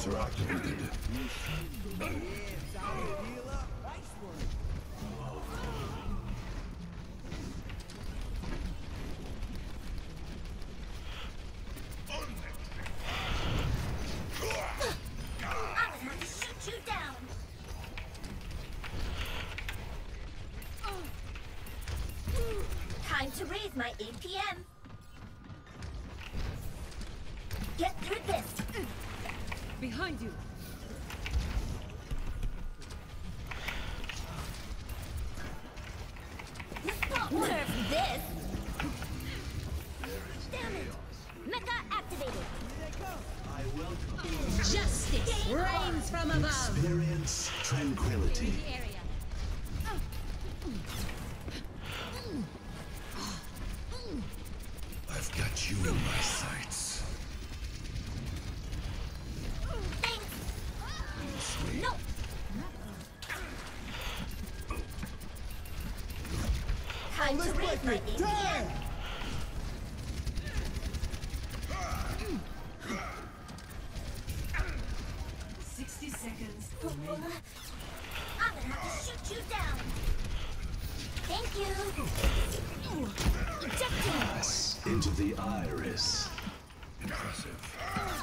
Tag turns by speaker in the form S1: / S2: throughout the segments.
S1: visor activated.
S2: Time to raise my APM. Get through this.
S3: Behind you.
S2: Nerf this. Damn it. Mecha activated.
S3: Justice reigns from above.
S1: Experience tranquility. I've got you in my sights.
S2: No. Time to raise my APM. I'm gonna have to shoot you down. Thank you. Ejecting.
S1: Pass into the iris. Impressive.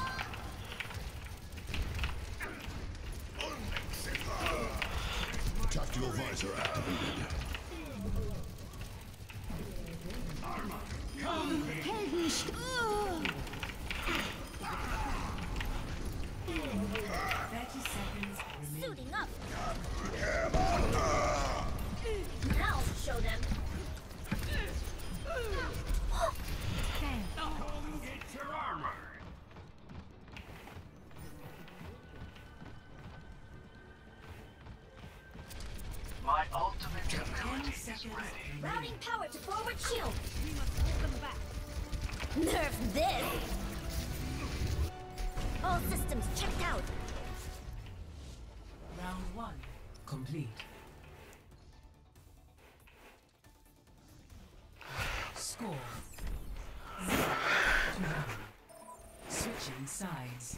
S1: Tactical visor activated.
S2: Suiting up. Now show them.
S4: Get your armor. My ultimate ability is ready.
S2: Routing power to forward shield. We must hold them back. Nerf this. All systems checked out.
S5: Round 1 complete. Score 0-1. Switching sides.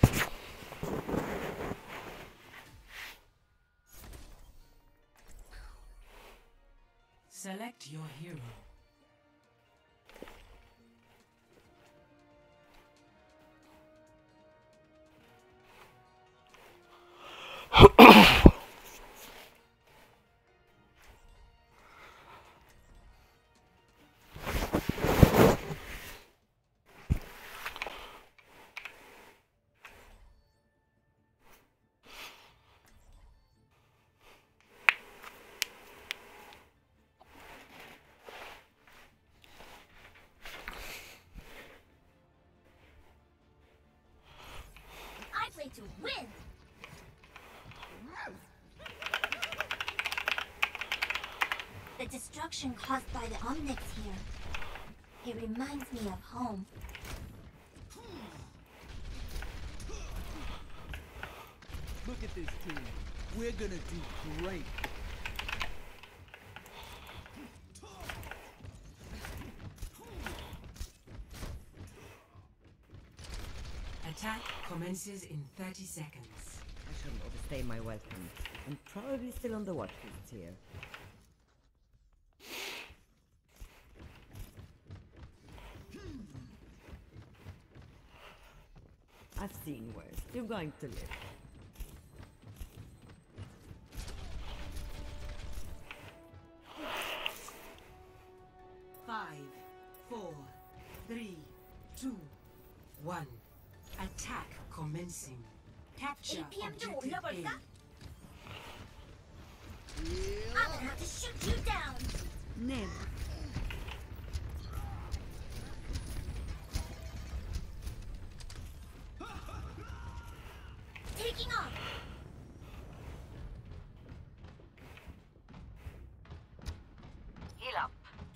S5: Select your hero.
S2: I play to win. The destruction caused by the Omnics here. It reminds me of home.
S6: Look at this team. We're gonna do great.
S5: Attack commences in 30 seconds.
S7: I shouldn't overstay my welcome. I'm probably still on the watch list here. I've seen worse. You're going to live.
S5: Five, 4, 3, 2, 1. Attack commencing. Capture
S2: APM 좀
S5: objective A.
S2: 올려볼까? I'm gonna have to shoot you down.
S7: Never.
S2: Taking off.
S5: Heal up.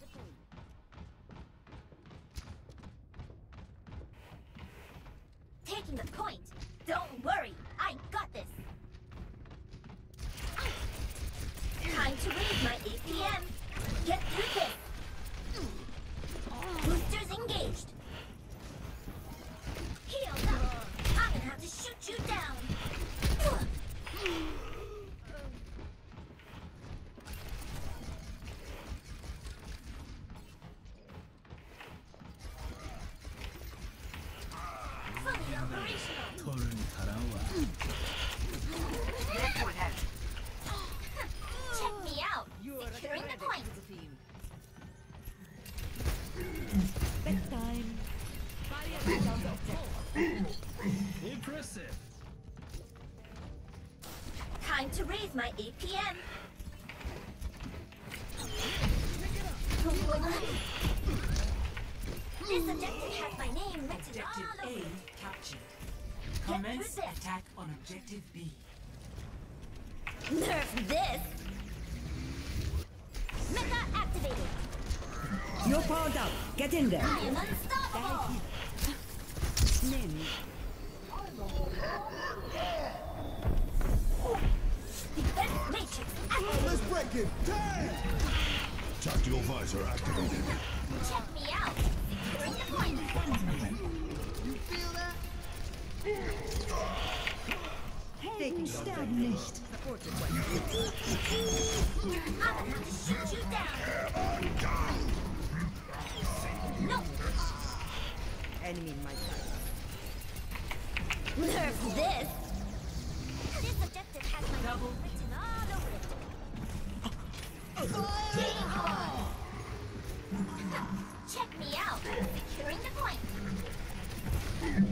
S2: Taking the point. Don't worry, I got this. Time to raise my APM. Get through this. Boosters engaged. Healed up. I'm gonna have to shoot you down.
S6: Impressive.
S2: Time to raise my APM. This objective has my name written
S5: Objective
S2: all over
S5: A
S2: it.
S5: captured.
S2: Get
S5: Commence
S2: through this.
S5: attack on objective B.
S2: Nerf this! Mecha activated!
S7: You're powered up. Get in there.
S2: I am unstoppable!
S7: Name.
S2: Defense matrix activated!
S1: Let's break it! Damn! Tactical visor activated.
S2: Check me out! Securing the point!
S6: You feel that?
S7: Taking stab nicht. Support request.
S2: I'm gonna have to shoot you down! No!
S7: Enemy in my sight.
S2: Nerf this! This objective has my name written all over it. Game on! Check me out! Securing the point!